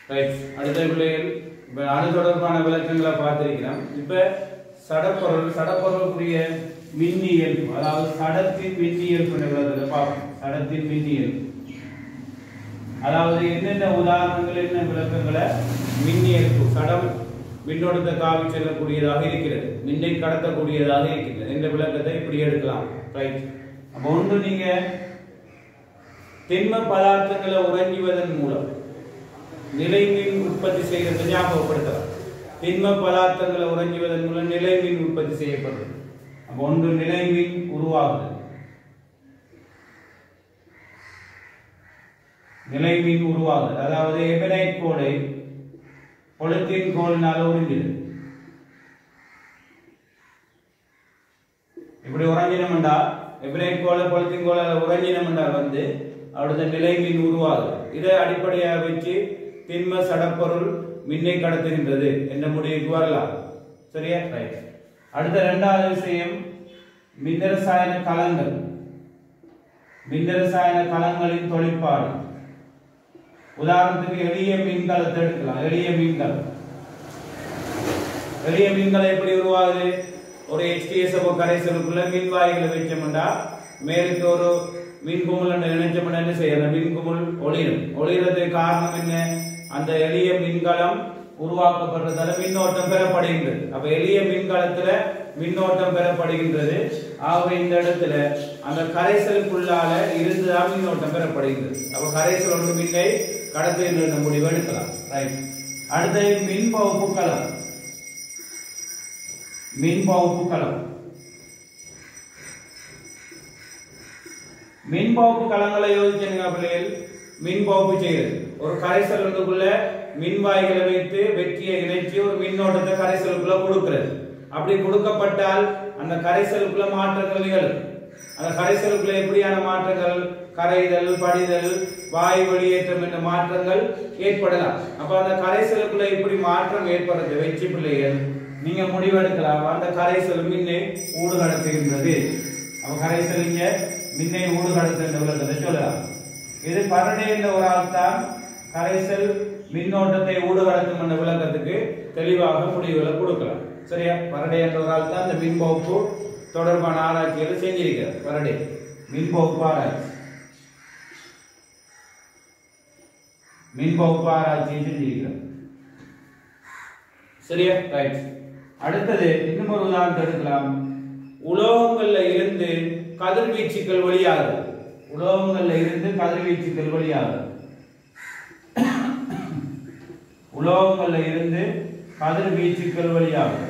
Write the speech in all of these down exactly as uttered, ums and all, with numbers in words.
Right. அடுத்த பிள்ளைகள் இப்போ அது தொடர்பான விளக்கங்களை பார்த்திருக்கிறோம். இப்போ சடப்பொருள் சடப்பொருளுக்குரிய மின்னியல், அதாவது சடத்தின் மின்னியல் பார்ப்போம். சடத்தின் மின்னியல் அதாவது என்னென்ன உதாரணங்கள் என்ன விளக்கங்களை மின்னியல் சடம் மின்னோட்டத்தை காவி செல்லக்கூடியதாக இருக்கிறது, மின்னை கடத்தக்கூடியதாக இருக்கிறது என்ற விளக்கத்தை இப்படி எடுக்கலாம். ரைட். அப்போ ஒன்று நீங்க திண்ம பதார்த்தங்களை உறைஞ்சுவதன் மூலம் நிலை மின் உற்பத்தி செய்யறது ஞாபகப்படுத்தலாம். திண்ம பதார்த்தங்களை உறைஞ்சுவதன் மூலம் நிலை மின் உற்பத்தி செய்யப்படுறது. அப்போ ஒன்று நிலை மின் உருவாகுது, நிலை மின் உருவாகுது. அதாவது எபனைட் கோடை பொலித்தீன் கோலினால உறிஞ்சுது. இப்படி உறைஞ்சினம்டா எபனைட் கோலை பொலித்தீன் கோலால உறைஞ்சினம்டா வந்து அவருடைய நிலை மின் உருவாகுது. இதை அடிப்படையாக வச்சு திண்ம சடப்பொருள் மின்னை கடத்துகின்றது என்ற முடிவுக்கு வரலாம். சரியா? ரைட். அடுத்த இரண்டாவது விஷயம் மின்னிரசாயன கலங்கள். மின்னிரசாயன கலங்களின் தொழிற்பாடு. உதாரணத்துக்கு எளிய மின்கலத்தை எடுக்கலாம். எளிய மின்கலம் எளிய மின்கலம் எப்படி உருவாகுது? ஒரு எச்டிஎஸ் கரைசலுக்குள்ள மின்வாய்களை வச்சோம்னா மேலுக்கு ஒரு மின் குமுள் இணைச்சோம்னா என்ன செய்ய அந்த மின் குமுள் ஒளிரும். ஒளிரதுக்கு காரணம் என்ன? அந்த எளிய மின்கலம் உருவாக்கப்படுறதால மின்னோட்டம் பெறப்படுகின்றது. அப்ப எளிய மின்கலத்துல மின்னோட்டம் பெறப்படுகின்றது. ஆகவே இந்த இடத்துல அந்த கரைசலுக்குள்ளால இருந்துதான் மின்னோட்டம் பெறப்படுகின்றது. அப்ப கரைசல் ஒன்று மின்னை கடத்துகின்ற முடிவு எடுக்கலாம். ரைட். அடுத்தது மின் பகுப்பு களம். மின் பகுப்பு களம் மின் பகுப்பு களங்களை யோசிச்சுங்க பிள்ளைகள். மின் பகுப்பு செய்கிறது ஒரு கரைசல் ஒன்றுக்குள்ள மின்வாய்களை வைத்து வெற்றியை இணைச்சி ஒரு மின்னோட்டத்தை கரைசலுக்குள்ள கொடுக்கிறது. அப்படி கொடுக்கப்பட்டால் அந்த கரைசலுக்குள்ள மாற்றங்கள் நிகழும். அந்த கரைசலுக்குள்ள எப்படியான மாற்றங்கள்? கரைதல், படிதல், வாயு வெளியேற்றம் என்ற மாற்றங்கள் ஏற்படலாம். அப்ப அந்த கரைசலுக்குள்ள இப்படி மாற்றம் ஏற்படுறது வச்சு பிள்ளைகள் நீங்க முடிவெடுக்கலாம். அந்த கரைசல் மின்னை ஊடு கடத்துகின்றது. அப்ப கரைசல் இங்க மின்னை ஊடு கடத்துகின்ற சொல்லலாம். இது பரடே என்ற ஒரு ஆள் தான் கரைசல் மின்னோட்டத்தை ஊடு கடத்தும் என்ற விளக்கத்துக்கு தெளிவாக முடிவுகளை கொடுக்கலாம். சரியா? பரடே என்ற ஒரு ஆள் தான் இந்த மின்பகுப்பு தொடர்பான ஆராய்ச்சிகளை செஞ்சிருக்கிறார். பரடே மின்பகுப்பு ஆராய்ச்சி மின்பகுப்பு ஆராய்ச்சியை செஞ்சிருக்கிறார். சரியா? ரைட். அடுத்தது இன்னும் ஒரு உதாரணத்தை எடுக்கலாம். உலோகங்கள்ல இருந்து கதிர்வீச்சுக்கள் வெளியாகுது. உலோகங்கள்ல இருந்து கதிர்வீச்சுக்கள் வெளியாகுது. உலோகங்கள்ல இருந்து கதிர்வீச்சுக்கள் வெளியாகுது.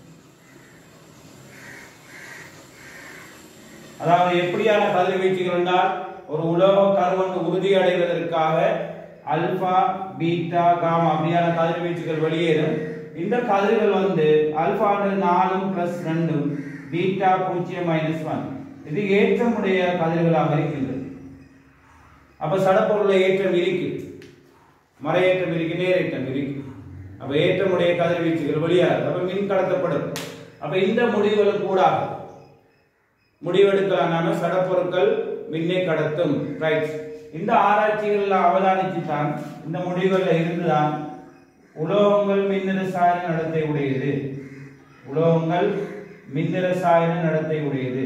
அதாவது எப்படியான கதிர்வீச்சுகள் என்றால் ஒரு உலோக கருவன் உறுதி அடைவதற்காக அல்பா, பீட்டா, காமா அப்படியான கதிர்வீச்சுகள் வெளியேறும். இந்த கதிர்கள் வந்து அல்பா நாலும் பிளஸ் ரெண்டும், பீட்டா பூஜ்ஜியம் மைனஸ் ஒன். இது ஏற்றமுடைய கதிர்களாக இருக்கின்றது. அப்ப சடப்பொருளை ஏற்றம் இருக்கு, மறையேற்றம் இருக்கு, நேரேற்றம் இருக்கு. அப்ப ஏற்றமுடைய கதிர்வீச்சுகள் வெளியாகுது. அப்ப மின் கடத்தப்படும். அப்ப இந்த முடிவுகள் கூட முடிவெடுக்கலான சடப்பொருட்கள் மின்னை கடத்தும். ரைட். இந்த ஆராய்ச்சிகள் அவதானிச்சுதான் இந்த முடிவுகளில் இருந்துதான் உலோகங்கள் மின்னிரசாயன நடத்தை உடையது. உலோகங்கள் மின்னிரசாயன நடத்தை உடையது.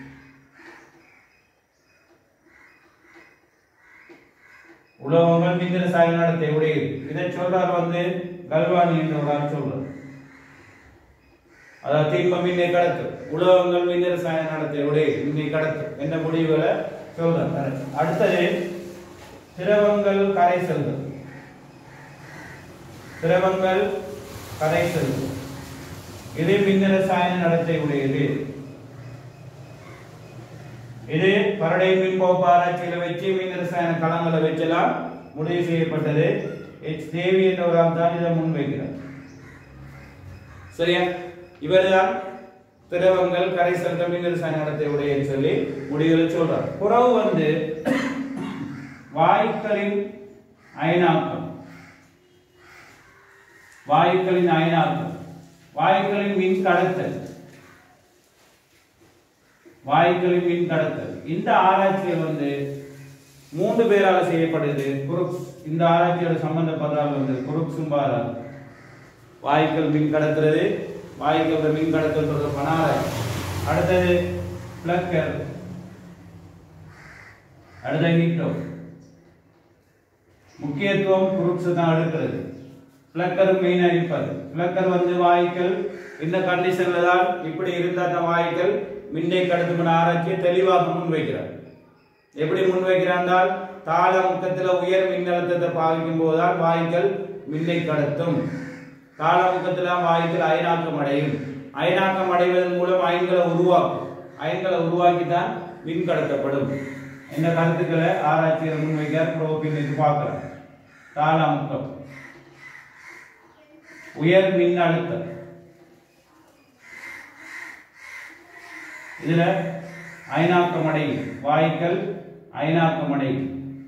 உலோகங்கள் மின்னிரசாயன நடத்தை உடையது. இதை சொல்றார் வந்து கல்வானி என்ற ஒரு ஆள் சொல்றார். அதாவது திண்ம மின்னை கடத்தும், உலோகங்கள் மின்னிரசாயன நடத்தை உடையது, மின்னை கடத்தும் என்ற முடிவுகளை சொல்றார். அடுத்தது திரவங்கள் கரைசல்கள். திரவங்கள் கரைசல்கள் இது மின்னிரசாயன நடத்தை உடையது. இது பரடை மின்பகுப்பு ஆராய்ச்சிகளை வச்சு மின்னிரசாயன களங்களை வச்செல்லாம் முடிவு செய்யப்பட்டது. எச் தேவி என்ற ஒரு தான் இதை முன்வைக்கிறார். சரியா? இவர்தான் திரவங்கள் கரைசல்கள் மின்னிரசாயன நடத்தை உடையன்னு சொல்லி முடிவுகளை சொல்றார். புறவு வந்து வாயுக்களின் அயனாக்கம். வாயுக்களின் அயனாக்கம், வாயுக்களின் மின் கடத்தல், வாயுக்களின் மின் கடத்தல். இந்த ஆராய்ச்சியை வந்து மூன்று பேரால் செய்யப்படுகிறது. குருக்ஸ் இந்த ஆராய்ச்சியோட சம்பந்தப்பட்டால் வந்து குருக்ஸும் பாரால் வாயுக்கள் மின் கடத்துறது, வாயுக்கள் மின் கடத்தல் தொடர்பான ஆராய்ச்சி. அடுத்தது பிளக்கர், அடுத்த ஹீட்டோ. முக்கியத்துவம் குருக்ஸ் தான் எடுக்கிறது. பிளக்கர் மெயினா இருப்பது. பிளக்கர் வந்து வாயுக்கள் இந்த கண்டிஷன்ல தான் இப்படி இருந்தால் தான் வாயுக்கள் மின்னை கடத்தும் ஆராய்ச்சியை தெளிவாக முன்வைக்கிறார். எப்படி முன்வைக்கிறார்? தாள முக்கத்தில் உயர் மின்னழுத்தத்தை பாவிக்கும் போதுதான் வாயுக்கள் மின்னை கடத்தும். தாள முக்கத்தில் வாயுக்கள் அயனாக்கம் அடையும். அயனாக்கம் அடைவதன் மூலம் அயன்களை உருவாக்கும். அயன்களை உருவாக்கித்தான் மின் கடத்தப்படும். இந்த கருத்துக்களை ஆராய்ச்சியில் முன்வைக்கிறார். புரோபின் பார்க்கலாம். தாள முக்கம், உயர் மின் அழுத்தம், இதுல அயனாக்கம் அடையும். வாயுக்கள் அயனாக்கம் அடையும்.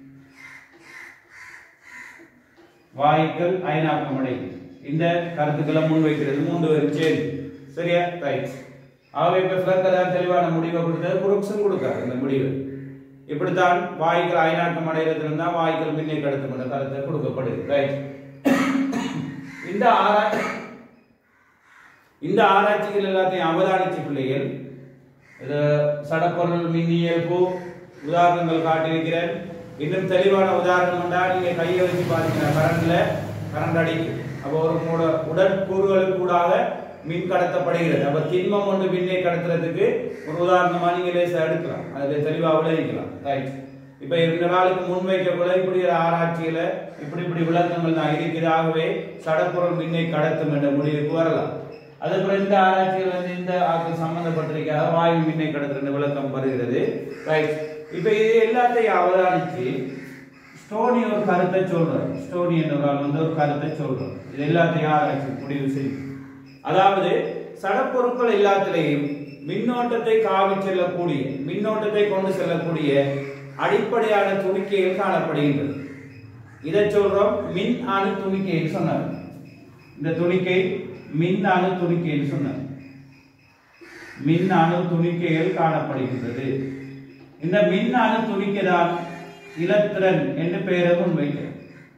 வாயுக்கள் அயனாக்கம் அடையும். இந்த கருத்துக்களை முன்வைக்கிறது மூன்று பேரும் சேர்ந்து. சரியா? ரைட். ஆகவே இப்ப பிளக்கர் தெளிவான முடிவை கொடுத்தது, குருக்ஸும் கொடுக்காது இந்த முடிவு. இப்படித்தான் வாயுக்கள் அயனாக்கம் அடைகிறதுல தான் வாயுக்கள் மின்னை கடத்தும் என்ற கருத்தை கொடுக்கப்படுது. ரைட். இந்த ஆராய்ச்சி இந்த ஆராய்ச்சிகள் எல்லாத்தையும் அவதானிச்ச பிள்ளைகள் இது சடப்பொருள் மின்னியல்பு உதாரணங்கள் காட்டியிருக்கிறேன். இன்னும் தெளிவான உதாரணம் என்றால் நீங்க கையை வச்சு பாத்தீங்கன்னா கரண்ட்ல கரண்ட் அடிக்கும். அப்போ ஒரு உடற்கூறுகளுக்கு கூடாக மின் கடத்தப்படுகிறது. அப்ப திண்மம் ஒன்று மின்னை கடத்துறதுக்கு ஒரு உதாரணமா நீங்க லேசா எடுக்கலாம், அதுல தெளிவா விளைவிக்கலாம். ரைட். இப்ப இந்த நாளுக்கு முன்வைக்கக்கூட இப்படி ஆராய்ச்சியில இப்படி இப்படி விளக்கங்கள் தான் இருக்கிறதாகவே சடப்பொருள் மின்னை கடத்தும் என்ற முடிவுக்கு வரலாம். அதுக்கப்புறம் இந்த ஆராய்ச்சியில் வந்து இந்த ஆக்கள் சம்பந்தப்பட்டிருக்காத வாயு மின்னை கடத்துற விளக்கம் வருகிறது. ரைட். இப்ப இது எல்லாத்தையும் அவதானிச்சு ஸ்டோனி ஒரு கருத்தை சொல்றாரு. ஸ்டோனி என்றவரால் வந்து ஒரு கருத்தை சொல்றாரு. இது எல்லாத்தையும் ஆராய்ச்சி முடிவு செய்யும். அதாவது சடப்பொருட்கள் எல்லாத்திலையும் மின்னோட்டத்தை காவி செல்லக்கூடிய, மின்னோட்டத்தை கொண்டு செல்லக்கூடிய அடிப்படையான துணிக்கைகள் காணப்படுகின்றது. இதை சொல்றோம் மின் அணு துணிக்கைன்னு சொன்னார். இந்த துணிக்கை மின் அணு துணிக்கைன்னு சொன்னார். மின் அணு துணிக்கைகள் காணப்படுகின்றது. இந்த மின் அணு துணிக்கை தான் இலத்திரன் என்று பெயரை முன்வைக்கிறார்.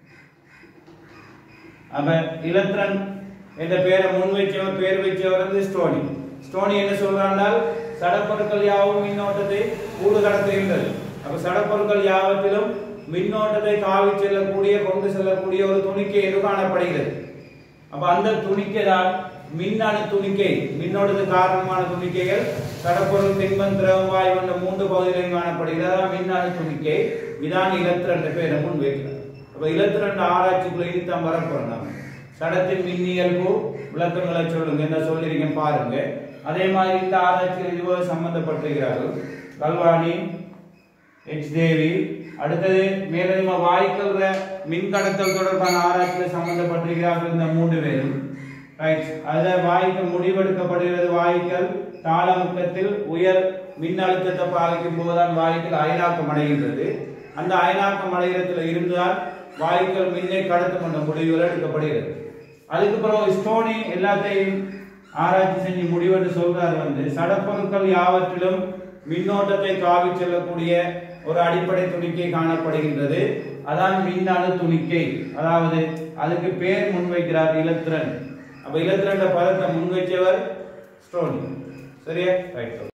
அப்ப இலத்திரன் என்ற பெயரை முன்வைச்சவர் பெயர் வைச்சவர் வந்து ஸ்டோனி. ஸ்டோனி என்ன சொல்றால் சடப்பொருட்கள் யாவும் மின்னோட்டத்தை கூடு கடத்துகின்றது. அப்ப சடப்பொருட்கள் யாவத்திலும் மின்னோட்டத்தை காவி செல்லக்கூடிய கொண்டு செல்லக்கூடிய ஒரு துணிக்கை என்று காணப்படுகிறது. அப்ப அந்த துணிக்கை தான் மின்னணு துணிக்கை. மின்னோட்டத்துக்கு காரணமான துணிக்கைகள் சடப்பொருள், திண்மம், திரவம், வாயு என்ற மூன்று பகுதிகளிலும் காணப்படுகிறது. மின்னணு துணிக்கை இதான் இலத்திரன் பெயரை முன்வைக்கிறார். அப்ப இலத்திரன் ஆராய்ச்சிக்குள்ள இதுதான் வரப்போறோம். நாம சடத்தின் மின்னியல்பு விளக்கங்களை சொல்லுங்க என்ன சொல்லிருக்கேன் பாருங்க. அதே மாதிரி இந்த ஆராய்ச்சியில் இதுபோல சம்பந்தப்பட்டிருக்கிறார்கள் கல்வாணி, எச் தேவி. அடுத்தது மேலதிக வாயுக்கள் மின் கடத்தல் தொடர்பான ஆராய்ச்சியில் சம்பந்தப்பட்டிருக்கிறார்கள் இந்த மூன்று பேரும். ரைட். அத வாயுக்கள் முடிவெடுக்கப்படுகிறது. வாயுக்கள் தாளமுக்கத்தில் உயர் மின் அழுத்தத்தை பாதிக்கும் போதுதான் வாயுக்கள் அயனாக்கம் அடைகின்றது. அந்த அயனாக்கம் அடைகிறதுல இருந்துதான் வாயுக்கள் மின்னை கடத்தும் என்ற முடிவுகள் எடுக்கப்படுகிறது. அதுக்கு பிறகு ஸ்டோனி எல்லாத்தையும் ஆராய்ச்சி செஞ்சு முடிவென்று சொல்றாரு வந்து சடப்பொருட்கள் யாவற்றிலும் மின்னோட்டத்தை காவி செல்லக்கூடிய ஒரு அடிப்படை துணிக்கை காணப்படுகின்றது. அதான் மின்னணு துணிக்கை. அதாவது அதுக்கு பேர் முன்வைக்கிறார் இலத்திரன். அப்ப இலத்திரன் பதத்தை முன்வைச்சவர் ஸ்டோனி. சரியா? ரைட்.